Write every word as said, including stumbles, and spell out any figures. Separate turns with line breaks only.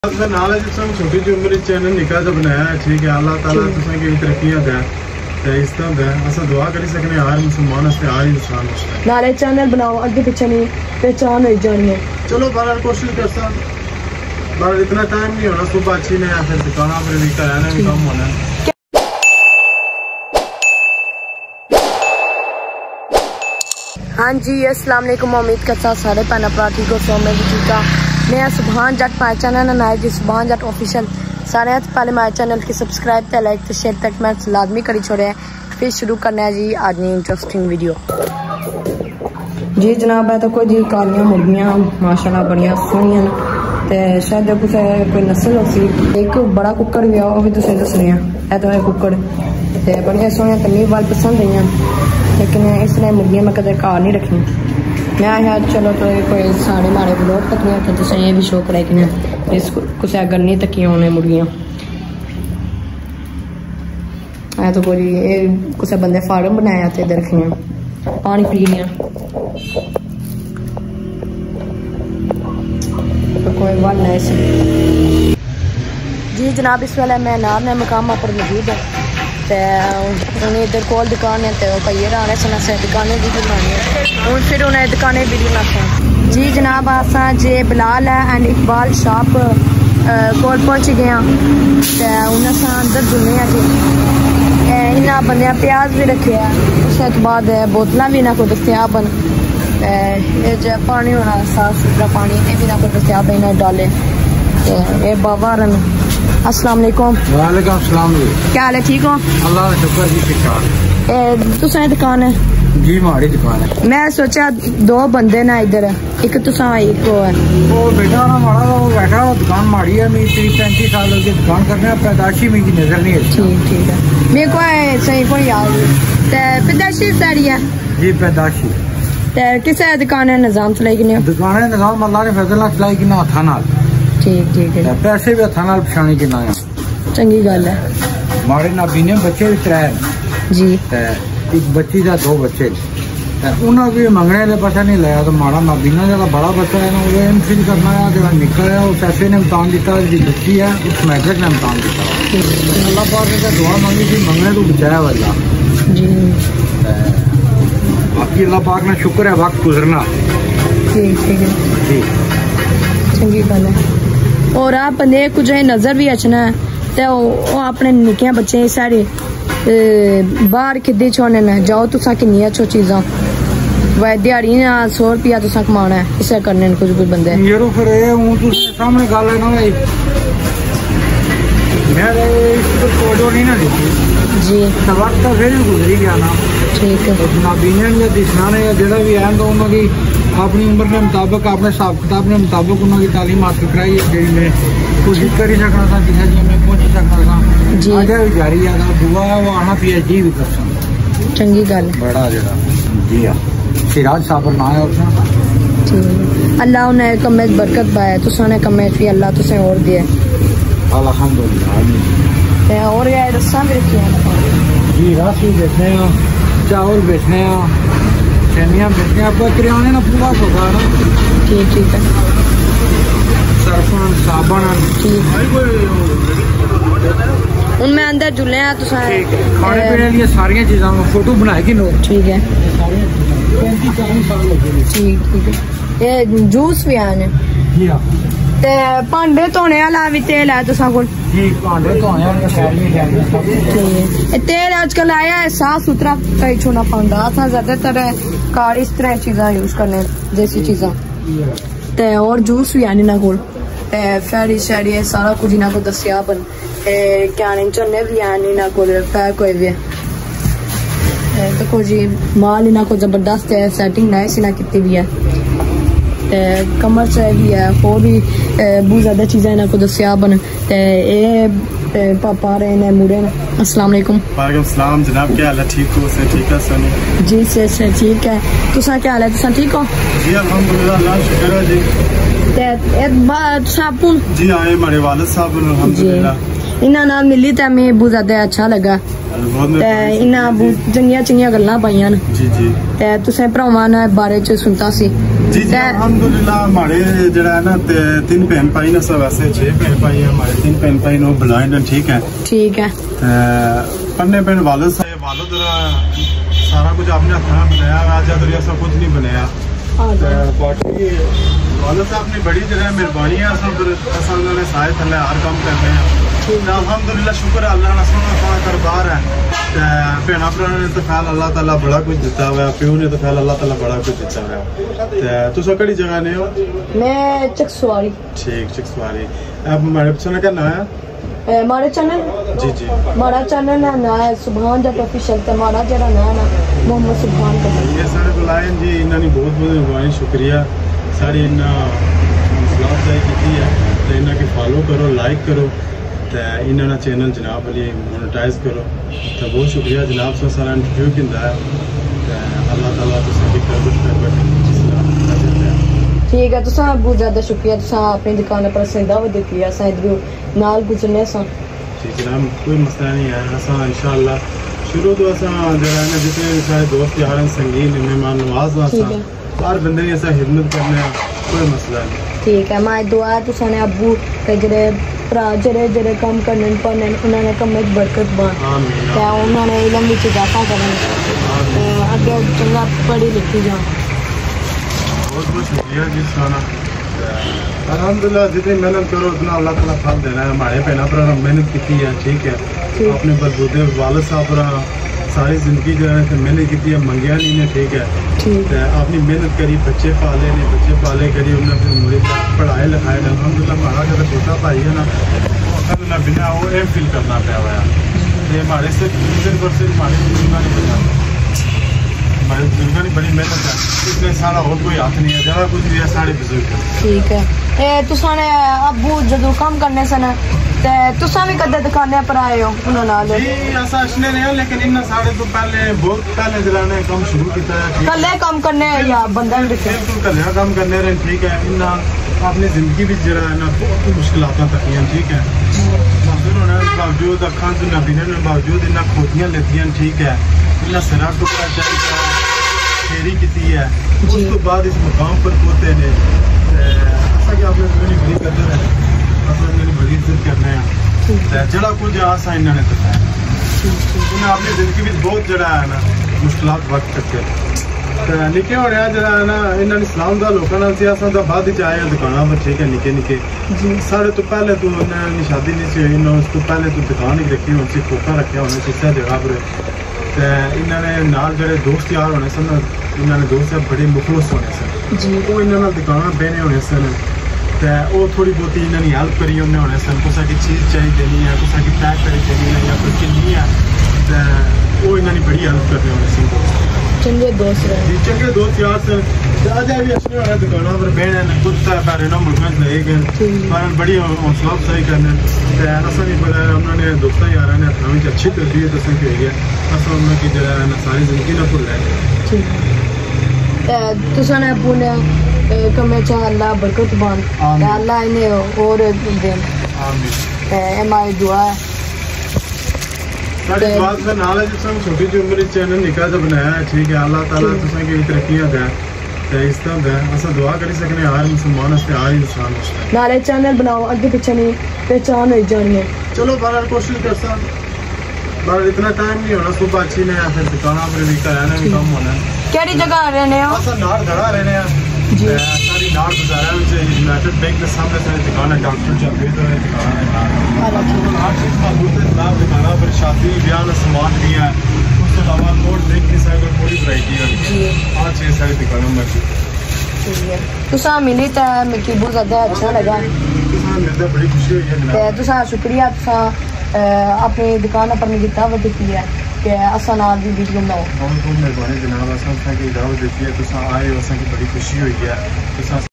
नाल छोटी जी उम्र चैनल निका जो बनाया है, ठीक है। अल्लाह ताला तुसें की तरक्कियां दे ते इस तरह दे असा दुआ करी सकने हर मुसलमान से हर इंसान नाले चैनल बनाओ आगे पीछे नहीं पहचान हो जानी है। चलो बाहर कोशिश करसा बाहर इतना टाइम नहीं होना, सुबह अच्छी ने फिर दुकान पर भी कराना भी काम होना है। हाँ जी अस्सलाम वालेकुम, उम्मीद करता सारे भैन भरा ठीक हो। सो मैं भी ठीक हाँ। मैं सुभान जट माई चैनल नाए जी सुभान जट ऑफिशियल सारे पहले माई चैनल की सब्सक्राइब ते लाइक ते शेयर तक मैं लाजमी करी छोड़े हैं। फिर शुरू करना है जी आज की इंटरेस्टिंग वीडियो। जी जनाब है तो कोई जी कालियां मुर्गियां माशाल्लाह बड़िया सोहनियां ते शायद कुछ कोई नस्ल हो सी। एक बड़ा कुक्कड़ भी आओ भी तुसें दसने है तो है कुक्कड़ ते बड़िया सोहनियां ते मी वाल पसंद आई, लेकिन इस तरह मुर्गियां मैं कदे घर नहीं रखनी। मैं आया चलो तो कोई साढ़े मारे ब्लॉग तकियां तो तुसें ये भी शौक रह कि इस कुछ अगर नहीं तकियां होने मुर्गियां आया तो कोई ये कुछ बंदे फार्म बनाया तो इधर रखियां पानी पी लिया तो कोई वाल नहीं सी। जी जनाब इस वेले मैं नार ने मकाम पर मौजूद है तो उन्हें इधर कोल दुकान है तो भैया आने से असें दुकानें भी बनानी है हूँ फिर उन्हें दुकानें भी बनाते। जी जनाब असा जे बिलाल है एंड इकबाल शॉप कोल पहुँच गए हैं तो उन्हें अस अंदर जुलने जी इन्हें बंद प्याज भी रखे है उसके बाद बोतल भी इन्होंने को दस्तियाब न पानी होना साफ सुथरा पानी ये भी इन्होंने को दस्तियाब इन्हें डाले तो ये बाबा रन। अस्सलाम वालेकुम।
वालेकुम सलाम जी,
क्या हाल है, ठीक हो?
अल्लाह का शुक्र जी, ठीक ठाक।
तुसां दुकान है?
जी हमारी दुकान है।
मैं सोचा दो बंदे ना इधर एक तुसां एक वो है
वो बेटा ना हमारा वो बैठा वो दुकान माड़ी है मेरी तीस पैंतीस साल की दुकान करने पैदाशी मेरी नजर नहीं है।
ठीक ठीक है मेरे को सही कोई याद पैदाशी सारी है
जी पैदाशी
किस दुकान है निजाम चलाई कि
दुकान है निजाम अल्लाह ने फजल चलाई कि हथा नाल
ठीक ठीक है
पैसे भी हथा नाल पछाणी कि
चंगी गल है।
माड़े नाबी ने बच्चे भी त्रै
जी
एक बच्ची का दो बच्चे उन्हें भी मंगने का पता नहीं लाया तो माड़ा नाबीना जो बड़ा बच्चा है ना वो एमफिल करना है जो निकल है उस ऐसे ने इम्तान दिता जी बच्ची है उस मैट्रिक ने इम्तान दिता अल्लाह पाक ने दुआ मांगी थी मंगने तो बचाया वाला
जी
बाकी अल्लाह पाक ने शुक्र है वक्त गुजरना
ठीक ठीक है जी चंगी गल है। और आप बंदे कुछ नजर भी अचना है तो अपने निक्के बच्चे सारे बाहर किदे छोड़ने न जाओ तुसा किन्नियां छो चीज़ां वै दिहाड़ी ना सौ रुपया तुसा कमाना है इसे करने कुछ कुछ बंदे
यारो फिर ये हूं तुसे सामने गल है ना भाई मैं इसको छोड़ो नहीं ना जी वक्त तो फिर भी गुजरी गया ना ठीक है नाबीने या दिशाने या जेड़ा भी है तो उन्होंने अपनी उम्र के मुताबिक अपने हिसाब किताब के मुताबिक उन्होंने तालीम हासिल कराई है जी मैं कोशिश कर ही सकना था जिसे जी मैं पहुंच सकना था जी आगे भी जारी है दुआ है वो आना पी एच डी भी कर सकता चंगी गल बड़ा जरा जी हाँ सिराज साहब ना है उसने अल्लाह उन्हें कमे बरकत पाया तुसा ने कमे भी अल्लाह तुसे और दिए अल्हम्दुलिल्लाह। और ये रस्सा भी रखी है जी रस भी बेचने हैं चावल बेचने हैं सैनियाँ बेचने आप किराने ना पूरा होगा ना
ठीक ठीक है
सरफन साबन
ठीक हूँ मैं अंदर जुले हैं तो
खाने पीने लिए सारी चीज़ों में फोटो बनाएगी नो
ठीक है ठीक ठीक है ये जूस भी आने
जी हाँ
ते भांडे धोने वाला भी तेल है तुसा कोल
जी भांडे धोने वाला
तेल आजकल आया है साफ सुथरा कई छोड़ा पांदा असा ज्यादातर कार इस तरह चीज़ा यूज करने जैसी चीज़ा ते और जूस भी आने ना कोल फैरी शैरी सारा कुछ इन्होंने को दसिया बन क्या चने भी आने इन्होंने को पैक हुए भी देखो जी माल इन्होंने को जबरदस्त है सैटिंग नाइस इन्हें की भी है कमर से भी है और भी बहुत ज्यादा चीज़ें इन्होंने को दसिया बन पापा रहे ने मुड़े ने। अस्सलाम वालेकुम।
वालेकुम सलाम जनाब, क्या हाल है, ठीक हो? से ठीक है सनी
जी से से ठीक है तुसा क्या हाल है तुसा ठीक हो?
जी अल्हम्दुलिल्लाह अल्लाह शुक्र है जी
ते एक बात साहब
जी आए हमारे वालिद साहब अल्हम्दुलिल्लाह
इन्हां नाल मिली ते मैं बहुत ज्यादा अच्छा लगा इन्ना चंगियां चंगियां गल्लां पाइयां न
जी जी
ते तुसें भरावां ने बारे च सुनता सी
जी जी अल्हम्दुलिल्लाह हमारे जड़ा है ना तीन बहन भाई ना सब वैसे छह बहन भाई है हमारे तीन बहन भाई नो ब्लाइंड है ठीक है ठीक है पन्ने बहन वालिद से वालिद सारा कुछ आपने अपना बनाया आज दरिया सब कुछ नहीं बनाया बाकी वालिद साहब ने बड़ी जगह मेहरबानी है सब असल ने सारे थल्ले हर काम कर रहे हैं अल्हम्दुलिल्लाह शुक्र है अल्लाह ने सोना सोना कारोबार है भैन भरा ने तो ख्याल अल्लाह ताला बड़ा कुछ दिता हुआ प्यो ने तो ख्याल अल्लाह ताला बड़ा कुछ दिता हुआ तुस केड़ी जगह ने हो
मैं चकसवारी ठीक
चकसवारी अब हमारे चैनल का नाम है
हमारे चैनल जी जी हमारा चैनल का नाम है सुभान जट ऑफिशियल ते हमारा जेड़ा नाम है मोहम्मद सुभान का
ये सारे बुलाए जी इन्होंने बहुत बहुत मेहरबानी शुक्रिया सारी इन्ना हौसला अफजाई की है तो इन्हों की फॉलो करो लाइक करो तो इन्होंने चैनल जनाब वाली मोनेटाइज करो तो बहुत शुक्रिया जनाब से सारा इंटरव्यू किंदा है तो अल्लाह ताला तुसां कर
ठीक है तुसां बहुत ज़्यादा शुक्रिया तुसां अपनी दुकान पर सही दावत दी है असां इधर नाल गुजरने सा
जी जनाब कोई मसला नहीं है असां इंशाअल्लाह शुरू तो असां जरा ना जितने सारे दोस्त यार हैं संगीन मेहमान नवाज असां हर बंदे की असां खिदमत करने कोई मसला नहीं
ठीक है मैं दुआ तुसां ने अब्बू ते जेड़े भरा जेड़े जेड़े काम करने पढ़ने उन्होंने कम में बरकत बान ते उन्होंने इलम विच इजाफा करन ते आगे चंगा पढ़ी लिखी जान
बहुत बहुत शुक्रिया जी साना अल्हम्दुलिल्लाह जितनी मेहनत करो उतना अल्लाह ताला फल देना है हमारे भैन भरा मेहनत की है ठीक है अपने बलबूते वालिद साहब भरा सारी जिंदगी जो है मेहनत की है मंगया नहीं ने ठीक है अपनी मेहनत करी बच्चे पाले ने बच्चे पाले करी उन्होंने मुझे पढ़ाए लिखाए अल्हम्दुलिल्लाह हमारा जो छोटा भाई है ना अल्हम्दुलिल्लाह बिना वो एम फिल करना पाया हुआ है हमारे से रीजन पर से हमारे बुजुर्गों ने बना हमारे बुजुर्गों ने बड़ी मेहनत है इसमें सारा और कोई हाथ नहीं है ज़्यादा कुछ भी है सारे बुजुर्ग
ठीक है तुसा ने अब्बू जदों काम करने सन ते तुसा भी कदे दुकाने पर आए हो उन्हां नाल
जी असा असने नहीं लेकिन इन्ना सारे तो पहले बहुत पहले जराने काम शुरू किया है
कल्ले काम करने या बंदा रखे
बिल्कुल कल्ले काम करने रहे ठीक है इन्ना अपनी जिंदगी भी जरा है ना बहुत मुश्किलात तकियां ठीक है मजदूर होने के बावजूद अखां से नबीने के बावजूद इन्ना खोतियां लेतियां ठीक है इन्ना सिरा टुकड़ा चाहिए फेरी की है उस तो बाद इस मुकाम पर पहुंचे ने ऐसा कि आपने मेरी बड़ी कदर है आपने मेरी बड़ी इज्जत करने हैं जड़ा कुछ आसा इन्होंने दसाया उन्हें अपनी जिंदगी में बहुत जड़ा है ना मुश्किलात वक्त करके तो निके होने जरा है ना इन्होंने इस्लाम का लोगों सियासत का बाद च आए दुकाना पर ठीक है निके निके साढ़े तो पहले तो इन्होंने शादी नहीं सी हुई उस तो पहले तो दुकान ही रखी होनी खोखा रखा होना किसी जगह पर तो इन्होंने नाल जड़े दोस्त यार होने सन इन्होंने दोस्त बड़े मुखलस होने सन वो इन्होंने दुकाना बहने होने सन तो वो थोड़ी बहुत इन्होंने हेल्प करी उन्हें होने सन कुछ की चीज़ चाहिए देनी है कुछ की पैक करी देनी है या कोई किन्नी है तो वो इन्होंने बड़ी हेल्प करने होने सन
चंगे दोस्त
जी चंगे दोस्त यार सन अजय भी अच्छे होने दुकानों पर बहने कुछ पैरे ना मुल्क ले गए पर बड़ी हौसला अफजाई करने तो असा भी बड़ा उन्होंने दोस्तों यार ने हथों में अच्छी तरबियत असें की हुई है असा उन्होंने की जरा सारी जिंदगी ना भुल
रहे तुसा ने अपने कमे च अल्लाह बरकत बान अल्लाह इन्हें और देन आमीन हमारी दुआ है
सारी बात का नाल है जिसमें छोटी सी उम्र चैनल निका सा बनाया है ठीक है अल्लाह ताला तुसें की तरक्कियां दे ते इस तरह दे असा दुआ करी सकने हर मुसलमान वास्ते हर इंसान वास्ते
नाले चैनल बनाओ आगे पीछे नहीं पहचान हो जानी है
चलो बाहर कोशिश कर सा बाहर इतना टाइम नहीं होना सुबह अच्छी ने या फिर दुकाना पर भी कराना भी काम होना
केड़ी जगह रहने हो
असा नाड़ खड़ा रहने जी सारी नाड़ बाजार में यूनाइटेड बैंक के सामने सारी दुकान है डॉक्टर जावेद है दुकान है हर चीज मौजूद है जनाब दुकाना पर शादी ब्याह का सामान भी है उसके अलावा कोट ड्रिंक की सारी पूरी वैरायटी है हर चीज सारी दुकानों में
तुसा मिली तो मिकी बहुत ज्यादा अच्छा लगा
तुसा मिलदा बड़ी खुशी हुई है जनाब
तुसा शुक्रिया तुसा अपनी दुकान पर मिगी दावत दी है कि असा नाल भी वीडियो बनाओ
बहुत बहुत मेहरबानी जनाब असा की दावत दी है तुसा आए हो असा की बड़ी खुशी हुई है तुसा